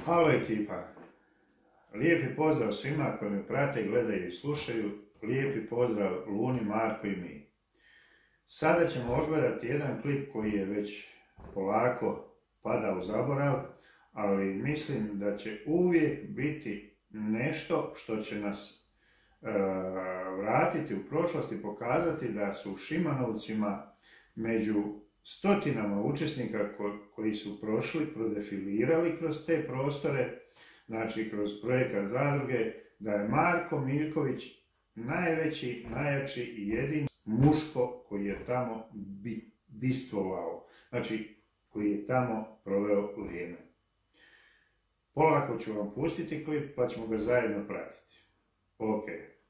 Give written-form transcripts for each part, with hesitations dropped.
Halo ekipa, lijepi pozdrav svima koji me prate, gledaju i slušaju, lijepi pozdrav Luni, Marku i mi. Sada ćemo odgledati jedan klip koji je već polako pada u zaborav, ali mislim da će uvijek biti nešto što će nas vratiti u prošlost i pokazati da su u Šimanovcima među stotinama učesnika koji su prošli, prodefilirali kroz te prostore, znači kroz projekat zadruge, da je Marko Miljković najveći, najjači i jedini muško koji je tamo bistvovao, znači koji je tamo proveo vrijeme. Polako ću vam pustiti klip pa ćemo ga zajedno pratiti. Ok.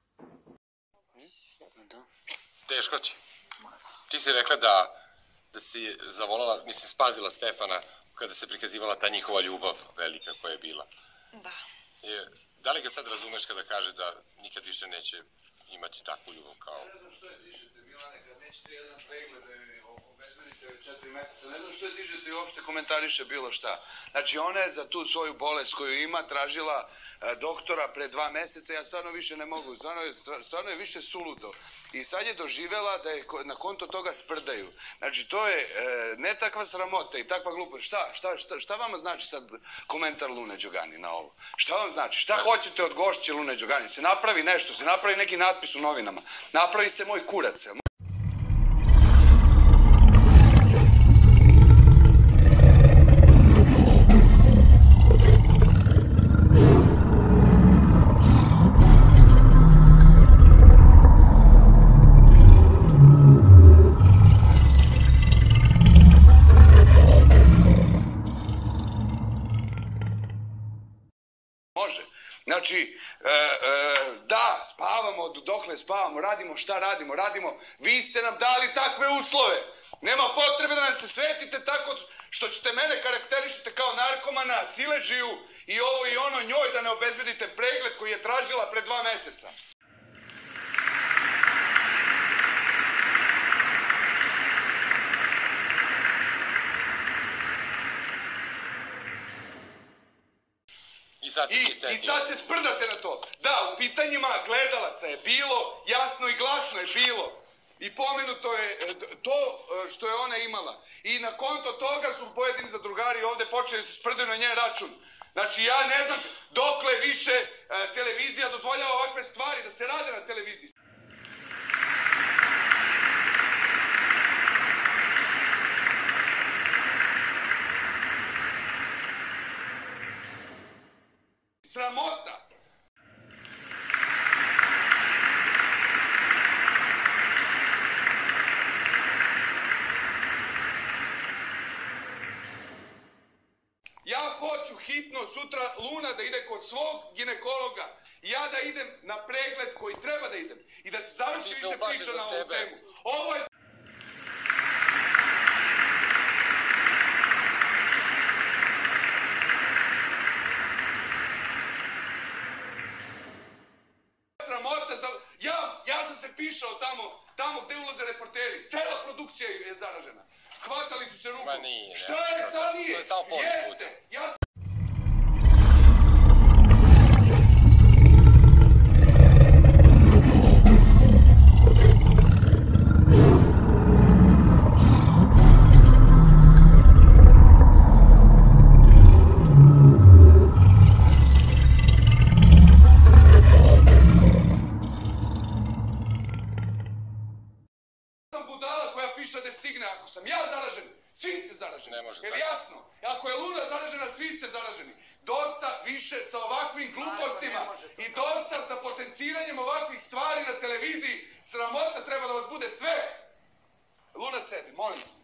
Teško će. Ti si rekla da si zavoljela, mislim, spazila Stefana kada se prikazivala ta njihova ljubav velika koja je bila. Da. Da li ga sad razumeš kada kaže da nikad više neće imati takvu ljubav kao... Ne znam što je dižete, Milane, kad nećete jedan pregled obezbedite 4 meseca, ne znam što je dižete i uopšte komentariše bilo šta. Znači, ona je za tu svoju bolest koju ima tražila doktora pre 2 meseca, ja stvarno više ne mogu, stvarno je više suludo. I sad je doživela da je na konto toga sprdaju. Znači, to je ne takva sramota i takva glupost. Šta vama znači sad komentar Lune Đogani na ovo? Šta vam znači? Šta hoćete od gošće Lune Đogani? Se napravi nešto, se napravi neki natpis u novinama. Napravi se moj kurac. Može. Znači, da, spavamo, dokle spavamo, radimo šta radimo, vi ste nam dali takve uslove. Nema potrebe da nam se svetite tako što ćete mene karakterišite kao narkomana, siledžiju i ovo i ono, njoj da ne obezbedite pregled koji je tražila pre 2 meseca. I sad se sprdate na to. Da, u pitanjima gledalaca je bilo, jasno i glasno je bilo. I pomenuto je to što je ona imala. I na konto toga su pojedini zadrugari ovde počeli se sprdaju na njen račun. Znači, ja ne znam dokle više televizija dozvoljava ovakve stvari da se rade na televiziji. Sramota! Ja hoću hitno sutra Luna da ide kod svog ginekologa. Ja da idem na pregled koji treba da idem. I da se završi više priča na ovu temu. Ovo je... Ja sam se pišao tamo gde ulaze reporteri. Cela produkcija je zaražena. Hvatali su se rukom. Ma nije. Šta je, šta nije? To je samo pola puta. Jeste. Da stigne, ako sam ja zaražen, svi ste zaraženi. Jer jasno, ako je Luna zaražena, svi ste zaraženi. Dosta više sa ovakvim glupostima i dosta sa potenciranjem ovakvih stvari na televiziji. Sramota treba da vas bude sve. Luna sedi, molim.